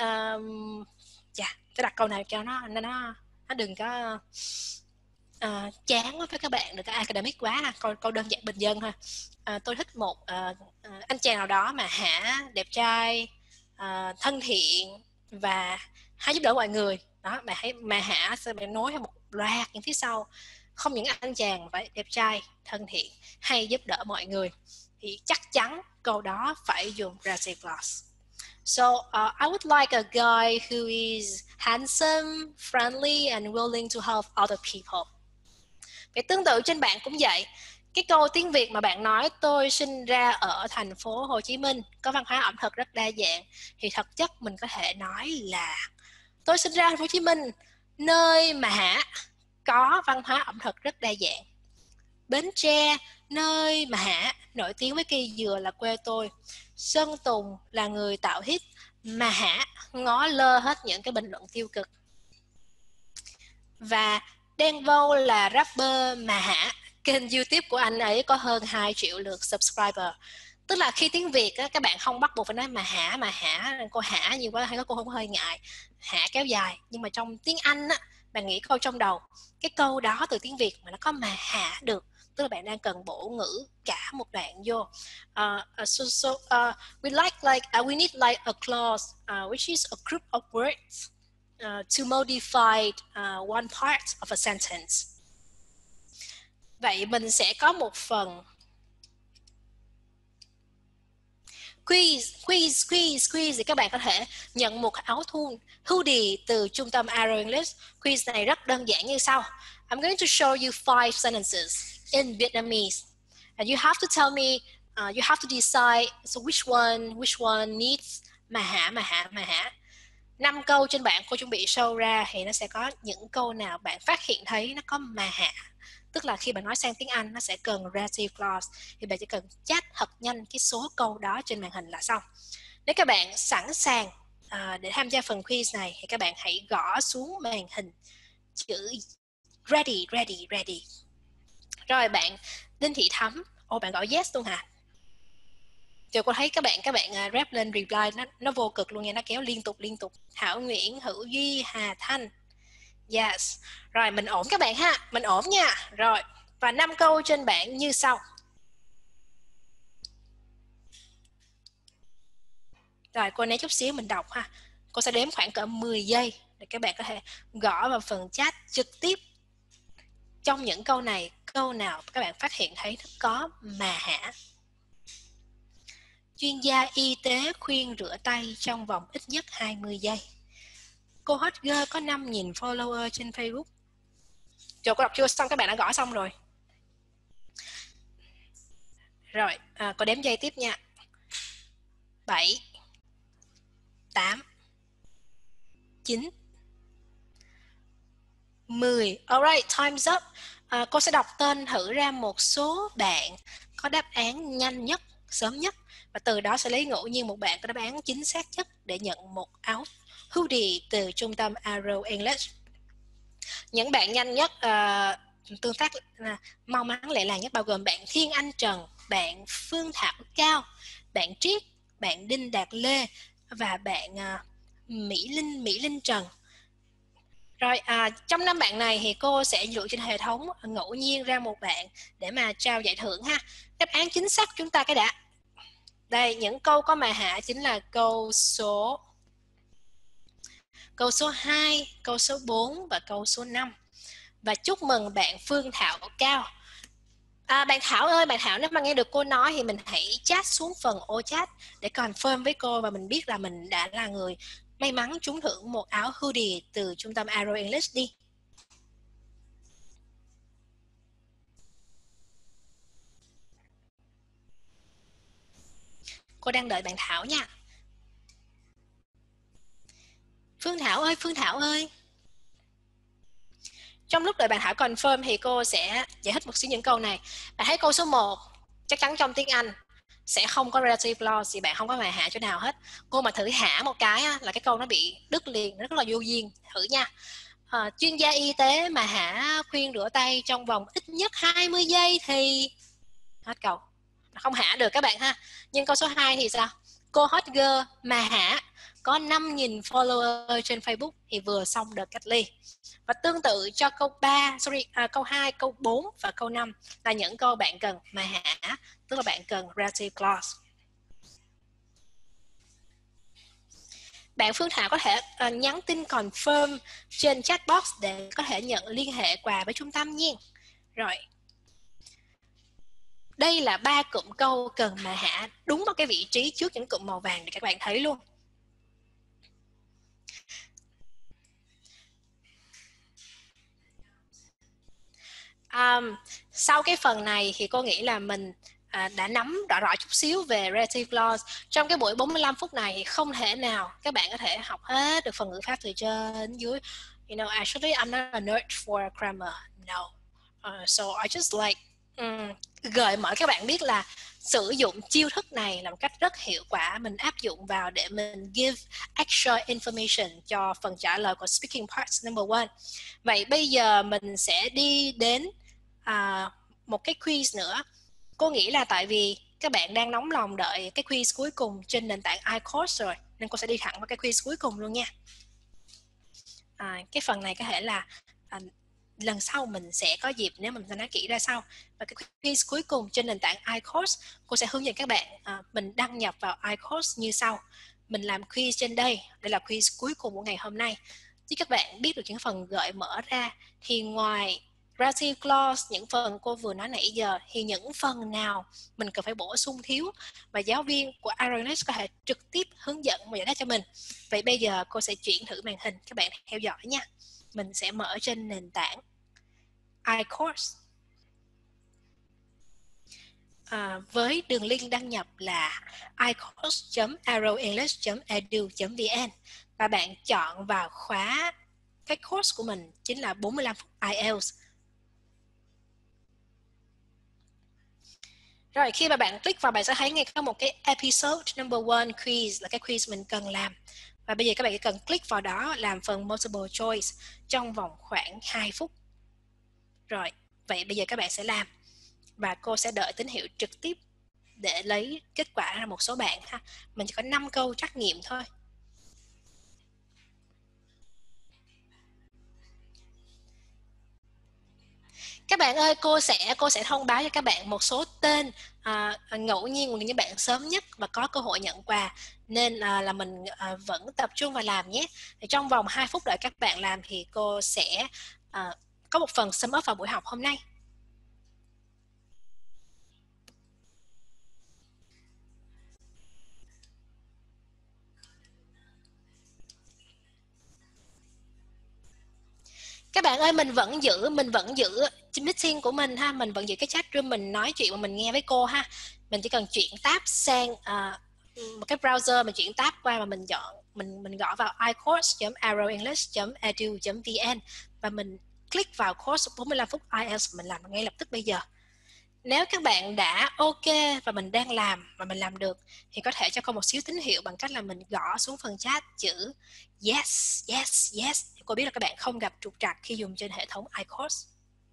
Speaker 1: tôi đặt câu này cho nó đừng có chán với các bạn, đừng có academic quá, câu đơn giản bình dân thôi. Tôi thích một anh chàng nào đó mà hả, đẹp trai, thân thiện và hay giúp đỡ mọi người. Đó, mà hả sẽ bạn nối theo một loạt những phía sau, không những anh chàng mà phải đẹp trai, thân thiện, hay giúp đỡ mọi người, thì chắc chắn câu đó phải dùng relative clause. So I would like a guy who is handsome, friendly and willing to help other people. Vậy tương tự trên bạn cũng vậy. Cái câu tiếng Việt mà bạn nói tôi sinh ra ở thành phố Hồ Chí Minh, có văn hóa ẩm thực rất đa dạng, thì thực chất mình có thể nói là tôi sinh ra ở thành phố Hồ Chí Minh, nơi mà hả có văn hóa ẩm thực rất đa dạng. Bến Tre, nơi mà hả nổi tiếng với cây dừa là quê tôi. Sơn Tùng là người tạo hit mà hả ngó lơ hết những cái bình luận tiêu cực. Và Đen Vâu là rapper mà hả kênh YouTube của anh ấy có hơn 2 triệu lượt subscriber. Tức là khi tiếng Việt á, các bạn không bắt buộc phải nói mà hả, cô hả nhiều quá hay cô không hơi ngại, hả kéo dài. Nhưng mà trong tiếng Anh á, bạn nghĩ câu trong đầu, cái câu đó từ tiếng Việt mà nó có mà hả được, tức là bạn đang cần bổ ngữ cả một đoạn vô. We need like a clause which is a group of words to modify one part of a sentence. Vậy mình sẽ có một phần quiz thì các bạn có thể nhận một áo thun hoodie từ trung tâm Arrow English. Quiz này rất đơn giản như sau. I'm going to show you 5 sentences in Vietnamese and you have to tell me, you have to decide so which one needs mà hả. 5 câu trên bảng cô chuẩn bị show ra thì nó sẽ có những câu nào bạn phát hiện thấy nó có mà hả. Tức là khi bạn nói sang tiếng Anh nó sẽ cần relative clause, thì bạn chỉ cần chat thật nhanh cái số câu đó trên màn hình là xong. Nếu các bạn sẵn sàng để tham gia phần quiz này thì các bạn hãy gõ xuống màn hình chữ ready. Rồi bạn Đinh Thị Thắm, bạn gõ yes luôn hả? Rồi cô thấy các bạn rep lên reply nó vô cực luôn nha, nó kéo liên tục. Thảo Nguyễn, Hữu Duy, Hà Thanh. Yes. Rồi mình ổn các bạn ha, mình ổn nha. Rồi, và 5 câu trên bảng như sau. Rồi cô né chút xíu mình đọc ha. Cô sẽ đếm khoảng cỡ 10 giây để các bạn có thể gõ vào phần chat trực tiếp. Trong những câu này, câu nào các bạn phát hiện thấy nó có mà hả? Chuyên gia y tế khuyên rửa tay trong vòng ít nhất 20 giây. Cô hot girl có 5.000 follower trên Facebook. Rồi cô đọc chưa xong, các bạn đã gõ xong rồi. Rồi, cô đếm giây tiếp nha. 7 8 9 10. Alright, time's up. Cô sẽ đọc tên thử ra một số bạn có đáp án nhanh nhất, sớm nhất, và từ đó sẽ lấy ngẫu nhiên một bạn có đáp án chính xác nhất để nhận một áo hoodie từ trung tâm Arrow English. Những bạn nhanh nhất tương tác mau mắn lẹ làng nhất bao gồm bạn Thiên Anh Trần, bạn Phương Thảo Cao, bạn Triết, bạn Đinh Đạt Lê và bạn Mỹ Linh Trần. Rồi trong 5 bạn này thì cô sẽ dựa trên hệ thống ngẫu nhiên ra một bạn để mà trao giải thưởng ha. Đáp án chính xác của chúng ta cái đã. Đây, những câu có mà hả chính là câu số 2, câu số 4 và câu số 5. Và chúc mừng bạn Phương Thảo Cao. Bạn Thảo ơi, bạn Thảo nếu mà nghe được cô nói thì mình hãy chat xuống phần ô chat để confirm với cô và mình biết là mình đã là người may mắn trúng thưởng một áo hoodie từ trung tâm Arrow English đi. Cô đang đợi bạn Thảo nha. Phương Thảo ơi. Trong lúc đợi bạn Thảo confirm thì cô sẽ giải thích một xíu những câu này. Bạn thấy câu số 1, chắc chắn trong tiếng Anh sẽ không có relative clause, thì bạn không có mà hạ chỗ nào hết. Cô mà thử hạ một cái là cái câu nó bị đứt liền, rất là vô duyên. Thử nha. Chuyên gia y tế mà hạ khuyên rửa tay trong vòng ít nhất 20 giây thì hết câu, không hạ được các bạn ha. Nhưng câu số 2 thì sao? Cô hot girl mà hạ có 5.000 follower trên Facebook thì vừa xong đợt cách ly. Và tương tự cho câu 2, câu 4 và câu 5 là những câu bạn cần mà hạ, tức là bạn cần relative clause. Bạn Phương Thảo có thể nhắn tin confirm trên chat box để có thể nhận liên hệ quà với trung tâm nha. Rồi. Đây là 3 cụm câu cần mà hạ đúng vào cái vị trí trước những cụm màu vàng để các bạn thấy luôn. Sau cái phần này thì cô nghĩ là mình đã nắm rõ chút xíu về relative clause. Trong cái buổi 45 phút này thì không thể nào các bạn có thể học hết được phần ngữ pháp từ trên đến dưới. You know, actually I'm not a nerd for grammar. No. So I just like gợi mở các bạn biết là sử dụng chiêu thức này là một cách rất hiệu quả, mình áp dụng vào để mình give extra information cho phần trả lời của speaking parts number 1. Vậy bây giờ mình sẽ đi đến một cái quiz nữa. Cô nghĩ là tại vì các bạn đang nóng lòng đợi cái quiz cuối cùng trên nền tảng iCourse rồi, nên cô sẽ đi thẳng vào cái quiz cuối cùng luôn nha. Cái phần này có thể là lần sau mình sẽ có dịp nếu mình sẽ nói kỹ ra sau. Và cái quiz cuối cùng trên nền tảng iCourse, cô sẽ hướng dẫn các bạn mình đăng nhập vào iCourse như sau. Mình làm quiz trên đây, đây là quiz cuối cùng của ngày hôm nay. Chứ các bạn biết được những phần gợi mở ra thì ngoài relative clause, những phần cô vừa nói nãy giờ, thì những phần nào mình cần phải bổ sung thiếu và giáo viên của English có thể trực tiếp hướng dẫn và giải thích cho mình. Vậy bây giờ cô sẽ chuyển thử màn hình, các bạn theo dõi nha. Mình sẽ mở trên nền tảng iCourse với đường link đăng nhập là icourse.arrowenglish.edu.vn và bạn chọn vào khóa cái course của mình chính là 45 phút IELTS. Rồi khi mà bạn click vào, bạn sẽ thấy ngay có một cái episode number 1 quiz là cái quiz mình cần làm. Và bây giờ các bạn chỉ cần click vào đó làm phần multiple choice trong vòng khoảng 2 phút. Rồi, vậy bây giờ các bạn sẽ làm và cô sẽ đợi tín hiệu trực tiếp để lấy kết quả ra một số bạn ha. Mình chỉ có 5 câu trắc nghiệm thôi. Các bạn ơi, cô sẽ thông báo cho các bạn một số tên ngẫu nhiên của những bạn sớm nhất và có cơ hội nhận quà, nên là mình vẫn tập trung vào làm nhé. Thì trong vòng 2 phút đợi các bạn làm thì cô sẽ có một phần sum up vào buổi học hôm nay. Các bạn ơi, mình vẫn giữ meeting của mình ha, mình vẫn giữ cái chat room, mình nói chuyện và mình nghe với cô ha. Mình chỉ cần chuyển tab sang một cái browser, mình chuyển tab qua và mình gõ vào icourse.arrowenglish.edu.vn và mình click vào course 45 phút IELTS, mình làm ngay lập tức bây giờ. Nếu các bạn đã ok và mình đang làm và mình làm được thì có thể cho cô một xíu tín hiệu bằng cách là mình gõ xuống phần chat chữ yes, yes, yes. Cô biết là các bạn không gặp trục trặc khi dùng trên hệ thống iCourse.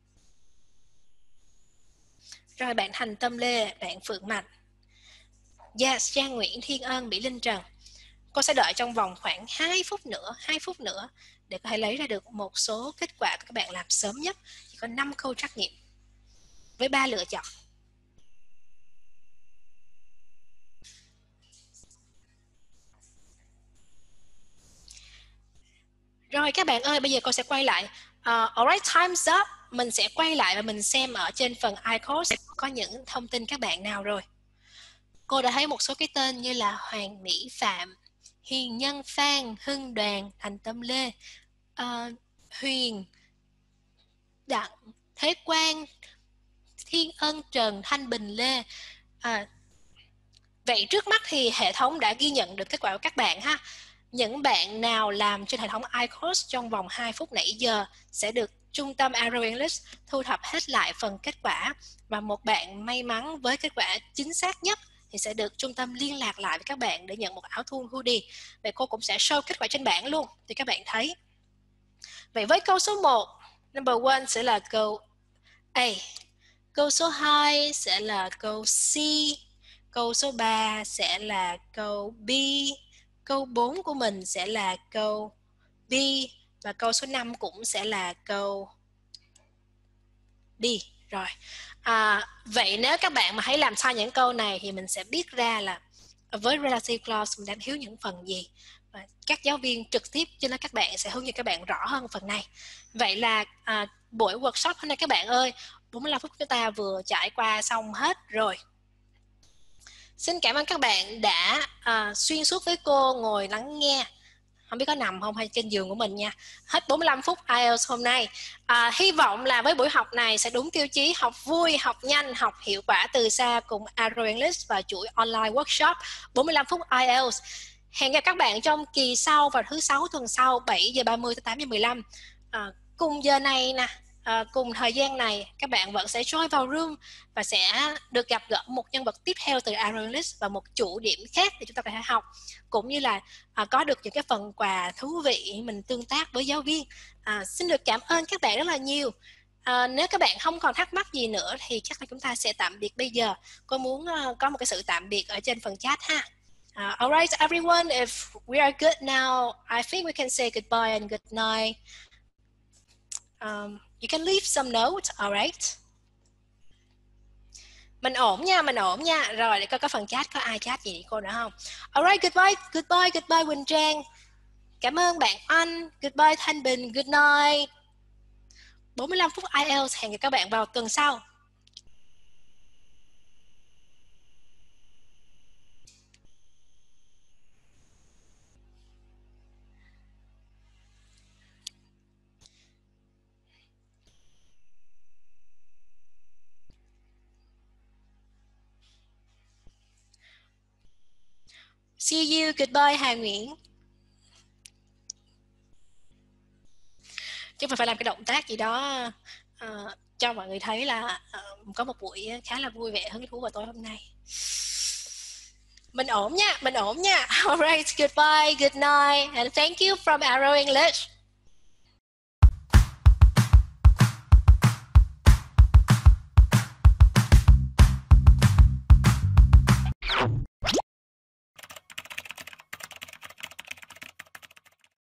Speaker 1: Rồi bạn Thành Tâm Lê, bạn Phượng Mạnh. Yes, Trang Nguyễn, Thiên Ân, Mỹ Linh Trần. Cô sẽ đợi trong vòng khoảng 2 phút nữa để có thể lấy ra được một số kết quả của các bạn làm sớm nhất. Chỉ có 5 câu trắc nghiệm với 3 lựa chọn. Rồi các bạn ơi, bây giờ cô sẽ quay lại. Alright, time's up. Mình sẽ quay lại và mình xem ở trên phần iCourse có những thông tin các bạn nào rồi. Cô đã thấy một số cái tên như là Hoàng Mỹ Phạm, Hiền Nhân Phan, Hưng Đoàn, Thành Tâm Lê, Huyền, Đặng, Thế Quang, Thiên Ân, Trần, Thanh Bình Lê. Vậy trước mắt thì hệ thống đã ghi nhận được kết quả của các bạn ha. Những bạn nào làm trên hệ thống iCourse trong vòng 2 phút nãy giờ sẽ được trung tâm Arrow English thu thập hết lại phần kết quả, và một bạn may mắn với kết quả chính xác nhất thì sẽ được trung tâm liên lạc lại với các bạn để nhận một áo thun hoodie. Vậy cô cũng sẽ show kết quả trên bảng luôn thì các bạn thấy. Vậy với câu số 1, number 1 sẽ là câu A. Câu số 2 sẽ là câu C. Câu số 3 sẽ là câu B. Câu 4 của mình sẽ là câu B. Và câu số 5 cũng sẽ là câu D. Rồi. Vậy nếu các bạn mà thấy làm sai những câu này thì mình sẽ biết ra là với relative clause mình đang thiếu những phần gì. Và các giáo viên trực tiếp cho nên các bạn sẽ hướng dẫn các bạn rõ hơn phần này. Vậy là buổi workshop hôm nay các bạn ơi, 45 phút chúng ta vừa trải qua xong hết rồi. Xin cảm ơn các bạn đã xuyên suốt với cô ngồi lắng nghe. Không biết có nằm không hay trên giường của mình nha. Hết 45 phút IELTS hôm nay. Hy vọng là với buổi học này sẽ đúng tiêu chí học vui, học nhanh, học hiệu quả từ xa cùng Arrow English và chuỗi online workshop 45 phút IELTS. Hẹn gặp các bạn trong kỳ sau vào thứ 6 tuần sau 7 giờ 30 tới 8 giờ 15. Cùng giờ này nè, cùng thời gian này các bạn vẫn sẽ join vào room và sẽ được gặp gỡ một nhân vật tiếp theo từ Arrow English và một chủ điểm khác để chúng ta có thể học, cũng như là có được những cái phần quà thú vị mình tương tác với giáo viên. Xin được cảm ơn các bạn rất là nhiều. Nếu các bạn không còn thắc mắc gì nữa thì chắc là chúng ta sẽ tạm biệt bây giờ. Cô muốn có một cái sự tạm biệt ở trên phần chat ha. Alright everyone, if we are good now, I think we can say goodbye and good night. You can leave some notes, alright? Mình ổn nha. Rồi để coi có phần chat có ai chat gì với cô nữa không? Alright, goodbye Quỳnh Trang. Cảm ơn bạn Anh. Goodbye Thanh Bình, good night. 45 phút IELTS, hẹn gặp các bạn vào tuần sau. See you, goodbye Hà Nguyễn. Chứ phải làm cái động tác gì đó cho mọi người thấy là có một buổi khá là vui vẻ hứng thú vào tối hôm nay. Mình ổn nha. Alright, goodbye, good night, and thank you from Arrow English.